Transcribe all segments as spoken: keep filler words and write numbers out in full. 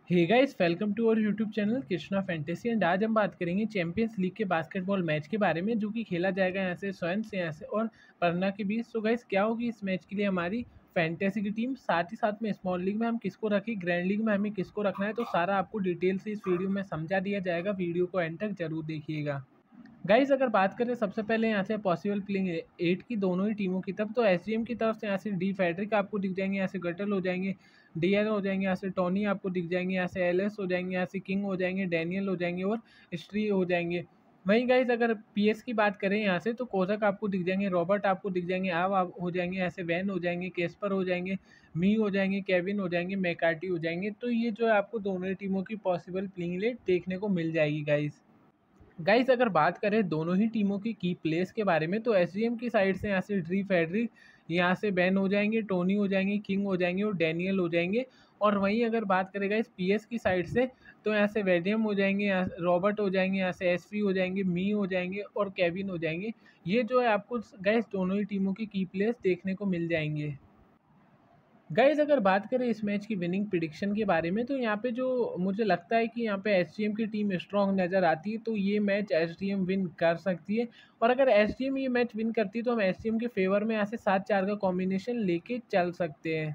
Hey guys, welcome to our YouTube channel Krishna fantasy. And आज हम बात करेंगे चैंपियंस लीग के बास्केटबॉल मैच के बारे में, जो कि खेला जाएगा यहाँ से स्वयं से यहाँ से और पटना के बीच। सो गाइस, क्या होगी इस मैच के लिए हमारी फैंटेसी की टीम, साथ ही साथ में स्मॉल लीग में हम किसको रखें, ग्रैंड लीग में हमें किसको रखना है, तो सारा आपको डिटेल से इस वीडियो में समझा दिया जाएगा। वीडियो को एंड तक जरूर देखिएगा। गाइज, अगर बात करें सबसे पहले यहाँ से पॉसिबल प्लेइंग एट की दोनों ही टीमों की तरफ, तो एसडीएम की तरफ से यहाँ से डी फैड्रिक आपको दिख जाएंगे, यहाँ से गटल हो जाएंगे, डीएल हो जाएंगे, यहाँ से टोनी आपको दिख जाएंगे, यहाँ से एलएस हो जाएंगे, यहाँ से किंग हो जाएंगे, डैनियल हो जाएंगे और स्ट्री हो जाएंगे। वहीं गाइज, अगर पीएस की बात करें यहाँ से, तो कोजक आपको दिख जाएंगे, रॉबर्ट आपको दिख जाएंगे, आव आप हो जाएंगे, यहाँ से वैन हो जाएंगे, केस्पर हो जाएंगे, मी हो जाएंगे, केविन हो जाएंगे, मैकार्टी हो जाएंगे। तो ये जो है आपको दोनों ही टीमों की पॉसिबल प्लेइंग एट देखने को मिल जाएगी गाइज। गाइस, अगर बात करें दोनों ही टीमों की की प्लेस के बारे में, तो एसडीएम की साइड से यहाँ से ड्री फैड्रिक, यहाँ से बैन हो जाएंगे, टोनी हो जाएंगे, किंग हो जाएंगे और डैनियल हो जाएंगे। और वहीं अगर बात करें गाइस पीएस की साइड से, तो यहाँ से वेडियम हो जाएंगे, यहाँ रॉबर्ट हो जाएंगे, यहाँ से एसपी हो जाएंगे, मी हो जाएंगे और केविन हो जाएंगे। ये जो है आपको गाइस दोनों ही टीमों की की प्लेस देखने को मिल जाएंगे। गाइज, अगर बात करें इस मैच की विनिंग प्रिडिक्शन के बारे में, तो यहाँ पे जो मुझे लगता है कि यहाँ पे एसडीएम की टीम स्ट्रॉन्ग नज़र आती है, तो ये मैच एसडीएम विन कर सकती है। और अगर एसडीएम ये मैच विन करती है, तो हम एसडीएम के फेवर में यहाँ से सात चार का कॉम्बिनेशन लेके चल सकते हैं।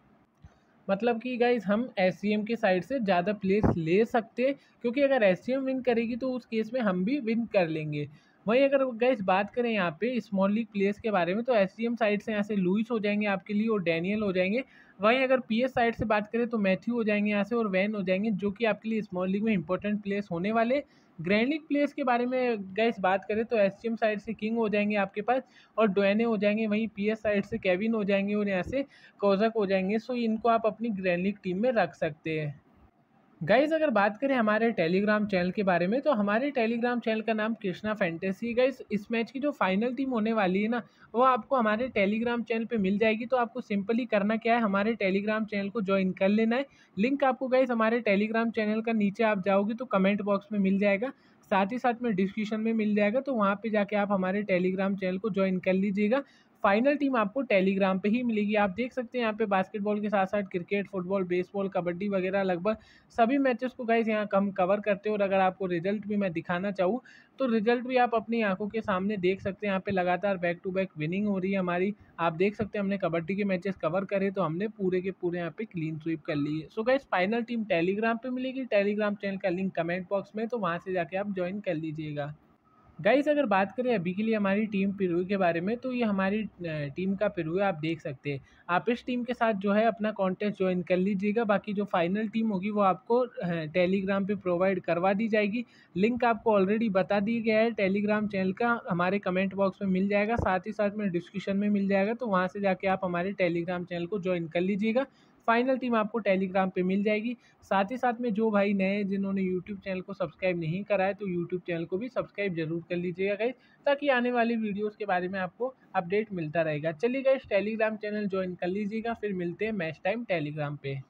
मतलब कि गाइज, हम एसडीएम की साइड से ज़्यादा प्लेस ले सकते हैं, क्योंकि अगर एसडीएम विन करेगी तो उस केस में हम भी विन कर लेंगे। वहीं अगर गाइज बात करें यहाँ पे स्मॉल लीग प्लेयर्स के बारे में, तो एसडीएम साइड से यहाँ से लुइस हो जाएंगे आपके लिए और डैनियल हो जाएंगे। वहीं अगर पीएस साइड से बात करें, तो मैथ्यू हो जाएंगे यहाँ से और वैन हो जाएंगे, जो कि आपके लिए स्मॉल लीग में इंपॉर्टेंट प्लेयर्स होने वाले। ग्रैंड लीग प्लेयर्स के बारे में गाइस बात करें, तो एसडीएम साइड से किंग हो जाएंगे आपके पास और डोएने हो जाएंगे। वहीं पीएस साइड से केविन हो जाएंगे और यहाँ से कोजक हो जाएंगे। सो इनको आप अपनी ग्रैंड लीग टीम में रख सकते हैं। गाइज, अगर बात करें हमारे टेलीग्राम चैनल के बारे में, तो हमारे टेलीग्राम चैनल का नाम कृष्णा फैंटेसी। गाइज, इस मैच की जो फाइनल टीम होने वाली है ना, वो आपको हमारे टेलीग्राम चैनल पे मिल जाएगी। तो आपको सिंपली करना क्या है, हमारे टेलीग्राम चैनल को ज्वाइन कर लेना है। लिंक आपको गाइज हमारे टेलीग्राम चैनल का नीचे आप जाओगे तो कमेंट बॉक्स में मिल जाएगा, साथ ही साथ में डिस्क्रिप्शन में मिल जाएगा। तो वहाँ पे जाके आप हमारे टेलीग्राम चैनल को ज्वाइन कर लीजिएगा। फाइनल टीम आपको टेलीग्राम पे ही मिलेगी। आप देख सकते हैं यहाँ पे बास्केटबॉल के साथ साथ क्रिकेट, फुटबॉल, बेसबॉल, कबड्डी वगैरह लगभग सभी मैचेस को गाइस यहाँ हम कवर करते हैं। और अगर आपको रिजल्ट भी मैं दिखाना चाहूँ, तो रिजल्ट भी आप अपनी आंखों के सामने देख सकते हैं। यहाँ पे लगातार बैक टू बैक विनिंग हो रही है हमारी। आप देख सकते हैं हमने कबड्डी के मैचेस कवर करे तो हमने पूरे के पूरे यहाँ पे क्लीन स्वीप कर ली है। So guys, final team Telegram पे मिलेगी। टेलीग्राम चैनल का लिंक कमेंट बॉक्स में, तो वहाँ से जाके आप ज्वाइन कर लीजिएगा। गाइस, अगर बात करें अभी के लिए हमारी टीम प्रीव्यू के बारे में, तो ये हमारी टीम का प्रीव्यू आप देख सकते हैं। आप इस टीम के साथ जो है अपना कॉन्टेस्ट ज्वाइन कर लीजिएगा। बाकी जो फाइनल टीम होगी वो आपको टेलीग्राम पे प्रोवाइड करवा दी जाएगी। लिंक आपको ऑलरेडी बता दिया गया है टेलीग्राम चैनल का, हमारे कमेंट बॉक्स में मिल जाएगा, साथ ही साथ में डिस्क्रिप्शन में मिल जाएगा। तो वहाँ से जाके आप हमारे टेलीग्राम चैनल को ज्वाइन कर लीजिएगा। फाइनल टीम आपको टेलीग्राम पे मिल जाएगी। साथ ही साथ में जो भाई नए जिन्होंने यूट्यूब चैनल को सब्सक्राइब नहीं करा है, तो यूट्यूब चैनल को भी सब्सक्राइब जरूर कर लीजिएगा गाइस, ताकि आने वाली वीडियोस के बारे में आपको अपडेट मिलता रहेगा। चलिए गाइस, टेलीग्राम चैनल ज्वाइन कर लीजिएगा। फिर मिलते हैं मैच टाइम टेलीग्राम पे।